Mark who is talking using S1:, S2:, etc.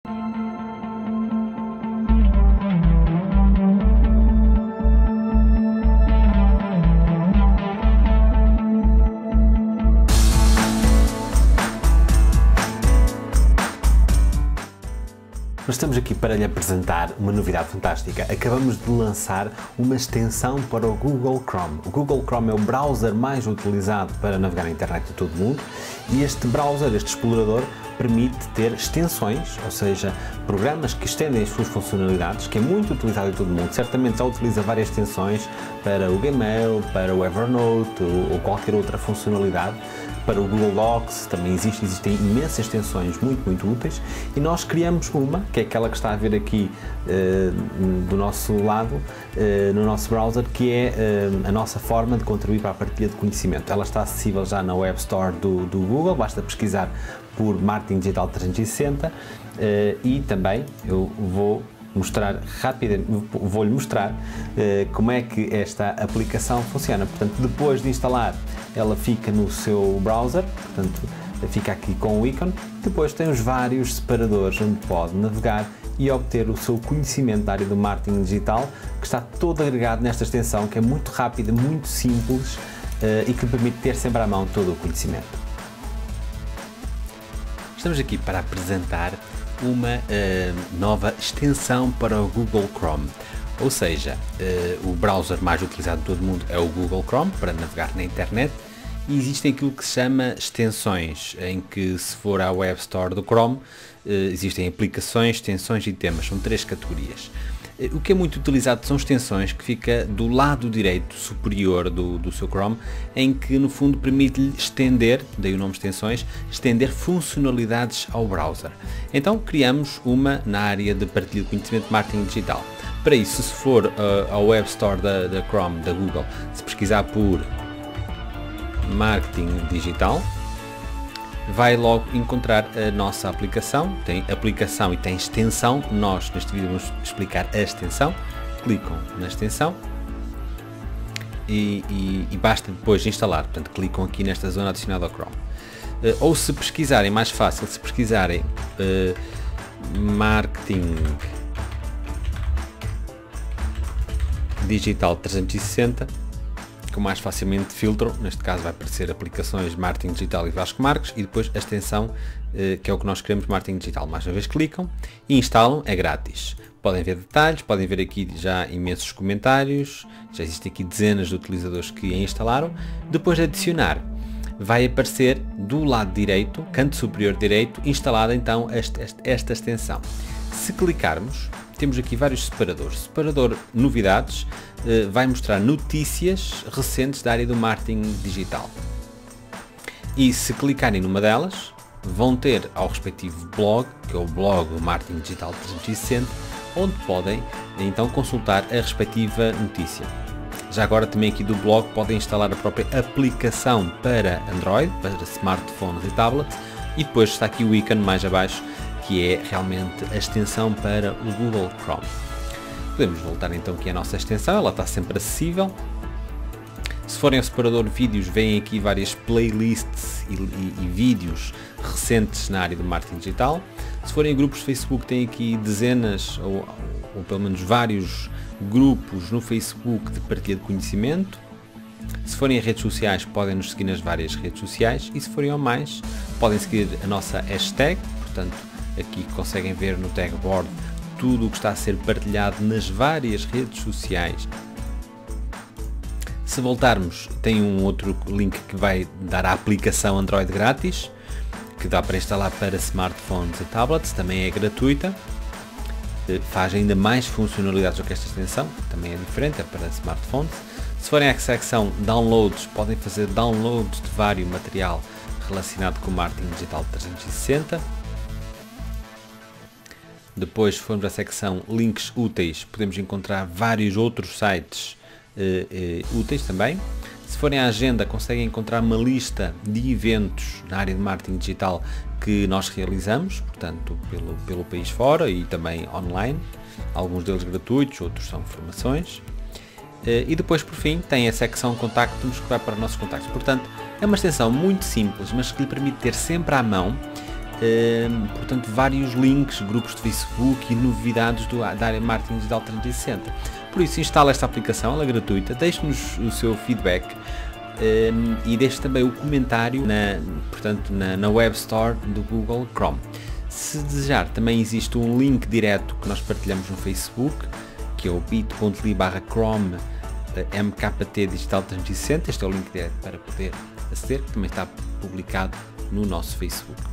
S1: Nós estamos aqui para lhe apresentar uma novidade fantástica. Acabamos de lançar uma extensão para o Google Chrome. O Google Chrome é o browser mais utilizado para navegar na internet de todo o mundo e este browser, este explorador, permite ter extensões, ou seja, programas que estendem as suas funcionalidades, que é muito utilizado em todo o mundo. Certamente já utiliza várias extensões para o Gmail, para o Evernote ou qualquer outra funcionalidade. Para o Google Docs também existem imensas extensões muito úteis e nós criamos uma, que é aquela que está a ver aqui do nosso lado, no nosso browser, que é a nossa forma de contribuir para a partilha de conhecimento. Ela está acessível já na Web Store do Google, basta pesquisar por Marketing Digital 360 e também eu vou-lhe mostrar como é que esta aplicação funciona. Portanto, depois de instalar, ela fica no seu browser, portanto, fica aqui com o ícone. Depois tem os vários separadores onde pode navegar e obter o seu conhecimento da área do marketing digital, que está todo agregado nesta extensão, que é muito rápida, muito simples e que permite ter sempre à mão todo o conhecimento. Estamos aqui para apresentar uma nova extensão para o Google Chrome, ou seja, o browser mais utilizado de todo o mundo é o Google Chrome para navegar na internet e existem aquilo que se chama extensões, em que se for à Web Store do Chrome existem aplicações, extensões e temas, são três categorias. O que é muito utilizado são extensões, que fica do lado direito superior do seu Chrome, em que no fundo permite-lhe estender, daí o nome extensões, estender funcionalidades ao browser. Então criamos uma na área de partilha de conhecimento de marketing digital. Para isso, se for ao Web Store da Chrome, da Google, se pesquisar por marketing digital, vai logo encontrar a nossa aplicação. Tem aplicação e tem extensão. Nós neste vídeo vamos explicar a extensão. Clicam na extensão e basta depois instalar. Portanto, clicam aqui nesta zona adicionada ao Chrome. Ou se pesquisarem, mais fácil, se pesquisarem marketing digital 360, com mais facilmente filtro, neste caso vai aparecer aplicações marketing digital e Vasco Marques e depois a extensão que é o que nós queremos, marketing digital. Mais uma vez clicam e instalam, é grátis. Podem ver detalhes, podem ver aqui já imensos comentários, já existem aqui dezenas de utilizadores que a instalaram. Depois de adicionar, vai aparecer do lado direito, canto superior direito, instalada então esta extensão. Se clicarmos, temos aqui vários separadores. Separador novidades vai mostrar notícias recentes da área do marketing digital. E se clicarem numa delas, vão ter ao respectivo blog, que é o blog do Marketing Digital 360, onde podem então consultar a respectiva notícia. Já agora também aqui do blog podem instalar a própria aplicação para Android, para smartphones e tablets, e depois está aqui o ícone mais abaixo, que é realmente a extensão para o Google Chrome. Podemos voltar então aqui à nossa extensão, ela está sempre acessível. Se forem ao separador vídeos, vêm aqui várias playlists e vídeos recentes na área do marketing digital. Se forem em grupos de Facebook, tem aqui dezenas ou pelo menos vários grupos no Facebook de partilha de conhecimento. Se forem em redes sociais, podem nos seguir nas várias redes sociais e se forem ao mais, podem seguir a nossa hashtag, portanto aqui conseguem ver no tag board tudo o que está a ser partilhado nas várias redes sociais. Se voltarmos, tem um outro link que vai dar a aplicação Android grátis, que dá para instalar para smartphones e tablets, também é gratuita, faz ainda mais funcionalidades do que esta extensão, também é diferente, é para smartphones. Se forem à secção downloads, podem fazer downloads de vários material relacionado com o marketing digital 360. Depois, se formos à secção links úteis, podemos encontrar vários outros sites úteis também. Se forem à agenda, conseguem encontrar uma lista de eventos na área de marketing digital que nós realizamos, portanto, pelo país fora e também online. Alguns deles gratuitos, outros são formações. E depois, por fim, tem a secção contactos que vai para os nossos contactos. Portanto, é uma extensão muito simples, mas que lhe permite ter sempre à mão portanto, vários links, grupos de Facebook e novidades da área de marketing digital 360. Por isso, instala esta aplicação, ela é gratuita, deixe-nos o seu feedback e deixe também o comentário na Web Store do Google Chrome. Se desejar, também existe um link direto que nós partilhamos no Facebook, que é o bit.ly/Chrome MKT Digital 360. Este é o link direto para poder aceder, que também está publicado no nosso Facebook.